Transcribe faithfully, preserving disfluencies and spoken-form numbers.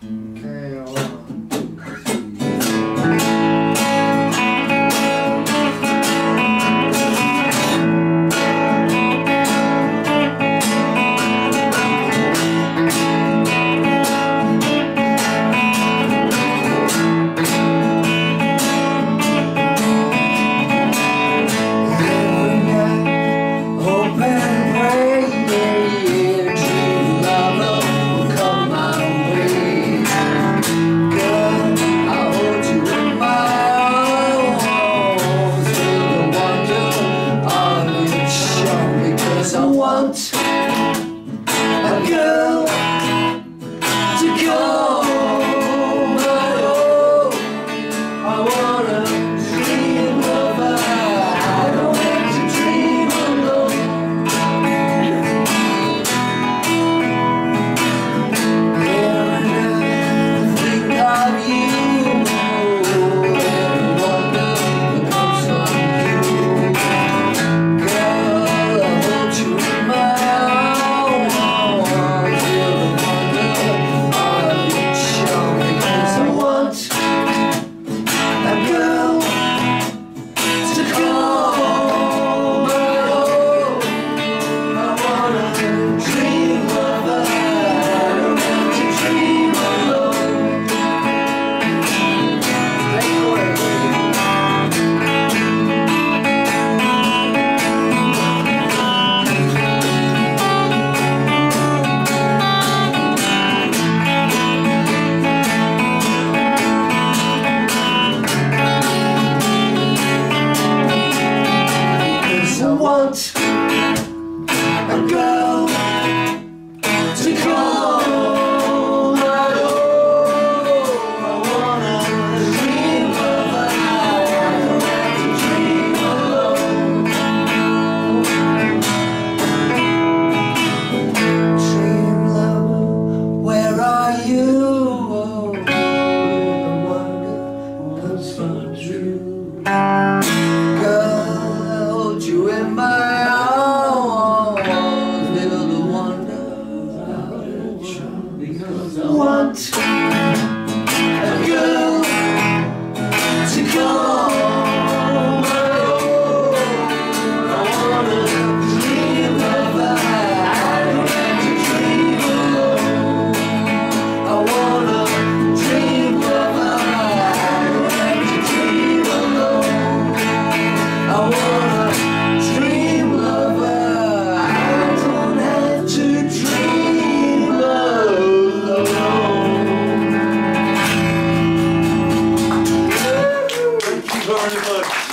Okay, I wanna I want a girl to call my own. I want a dream of her. I don't want to dream alone. When I think of you, every wonder comes from you. Girl, I hold you in my want a girl to call my own. I wanna dream of her. I don't have to dream alone. Dream lover, where are you? Oh, the wonder comes from you. Girl, hold you in my arms, feel the wonder because I want a girl to call my own. I wanna dream of her. I don't have to dream alone. I wanna dream of her. I don't have to dream alone. I wanna dream of her. I don't have to dream alone. Thank you very much.